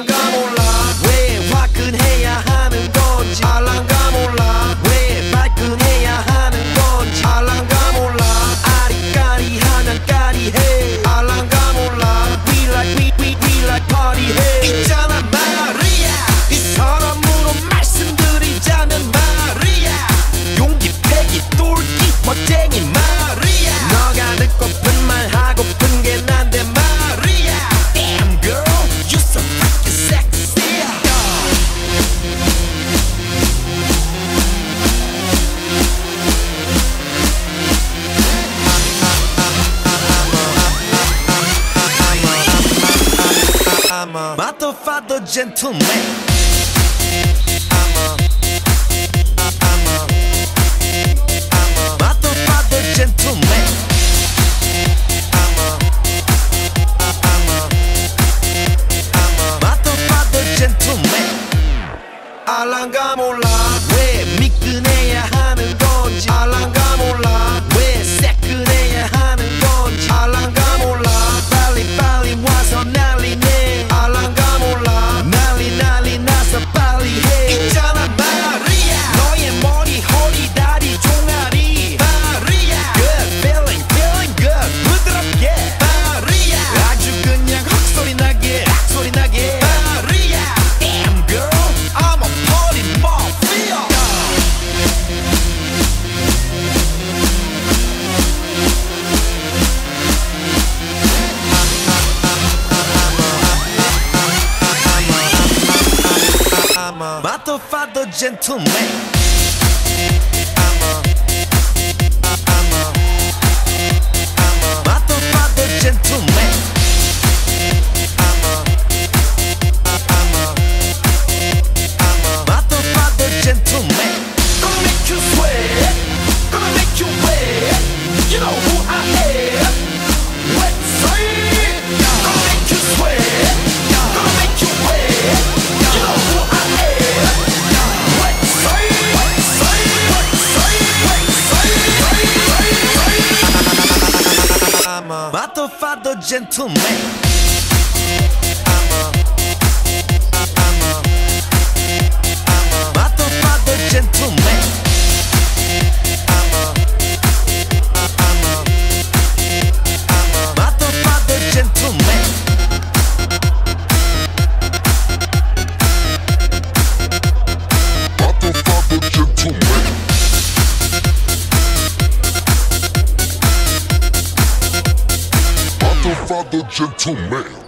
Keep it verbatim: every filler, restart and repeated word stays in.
알랑가 몰라 왜 화끈해야 하는 건지 알랑가 몰라 왜 발끈해야 하는 건지 알랑가 몰라 아리까리하면 까리해 알랑가 몰라 We like we we we like party 해 있잖아 마리아 이 사람으로 말씀드리자면 마리아 용기 패기 똘끼 멋쟁이 마리아 너가 듣고픈 말 하고픈 게 난데 마리아 Damn girl you so fucking sexy I'm a motherfucker gentleman I'm a I'm a I'm a motherfucker gentleman I'm a I'm a I'm a motherfucker gentleman 알랑가 몰라 왜 미끈해야 하는 건지 알랑가 몰라 왜 새끈해야 하는 건지 알랑가 몰라 빨리 빨리 와서 난리네 알랑가 몰라 난리 난리 나서 빨리 해 있잖아 마리아 너의 머리 허리 다리 종아리 마리아 Good feeling feeling good 부드럽게 마리아 아주 그냥 헉소리 나게 악소리 나게 마리아 Damn girl I'm a party mafia I'm a motherfucker gentleman I'm a I'm a I'm a motherfucker gentleman I'm a I'm a I'm a motherfucker gentleman Gonna make you sweat Gonna make you wet You know who I am Wet sweat Gonna make you sweat Gonna make you wet You know who I am Wet sweat Wet sweat Wet sweat Wet sweat I'm a motherfucker gentleman I'm a I'm a I'm a motherfucker gentleman I'm a I'm a I'm a motherfucker gentleman motherfucker gentleman motherfucker gentleman